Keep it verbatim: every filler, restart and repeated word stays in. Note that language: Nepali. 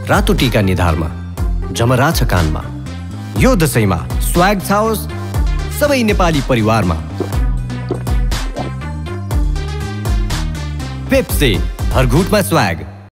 रातो टीका निधारमा जमरा छ कानमा। यो दशैंमा स्वाग छाओस् सबै नेपाली परिवारमा। पेप्सी हर घुटमा स्वाग।